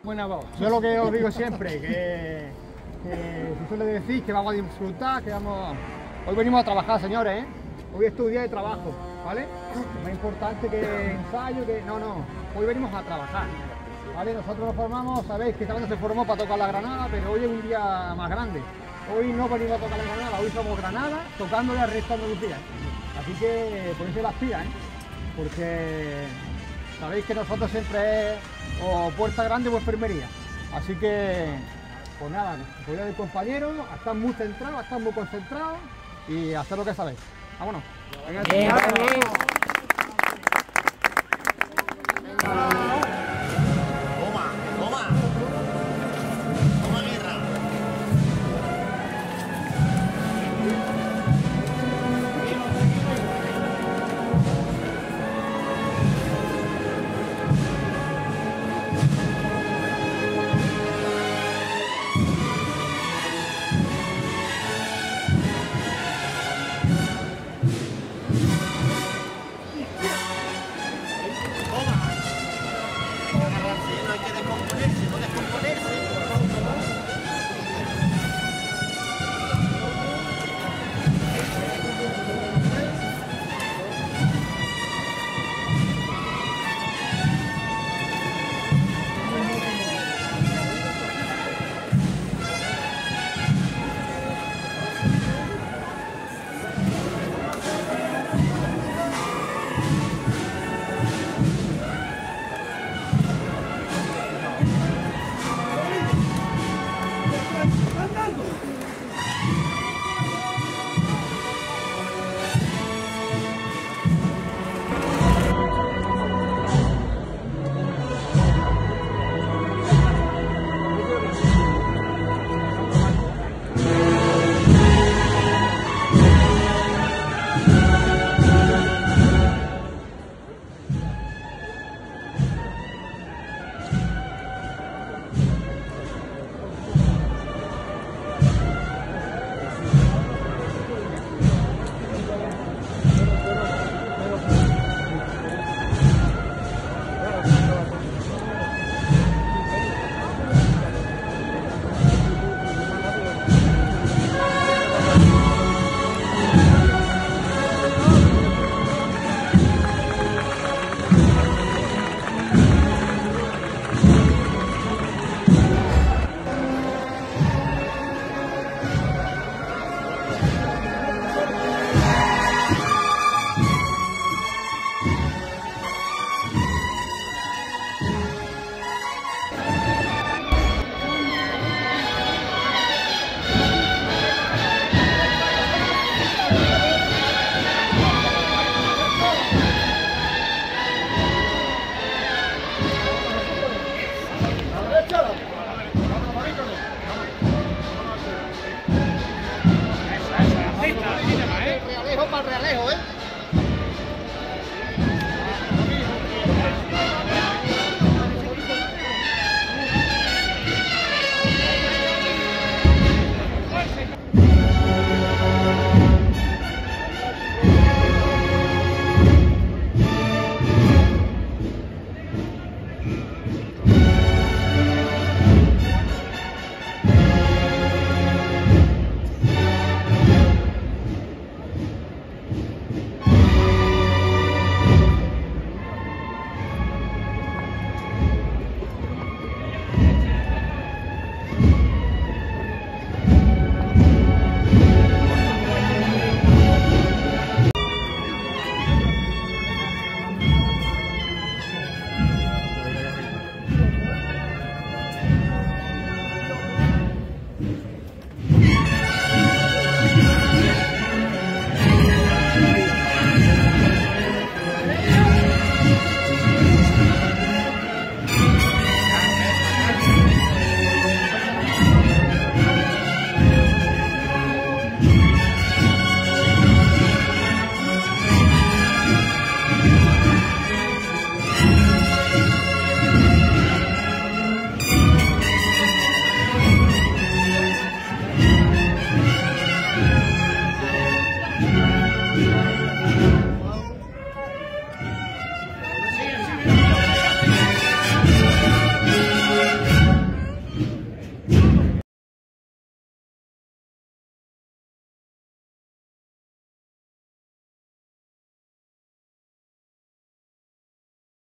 buena voz. Yo lo que os digo siempre, que se suele decir que vamos a disfrutar, que vamos... Hoy venimos a trabajar, señores, ¿eh? Hoy es tu día de trabajo, ¿vale? Es más importante que ensayo, que... No, hoy venimos a trabajar, ¿vale? Nosotros nos formamos, sabéis que también se formó para tocar la granada, pero hoy es un día más grande. Hoy no venimos a tocar la granada, hoy somos Granada, tocándole al resto de Andalucía. Así que ponéis las pilas, ¿eh? Porque sabéis que nosotros siempre es o puerta grande o enfermería. Así que, pues nada, cuidado del compañero, a estar muy centrados, a estar muy concentrados y a hacer lo que sabéis. Vámonos. Venga,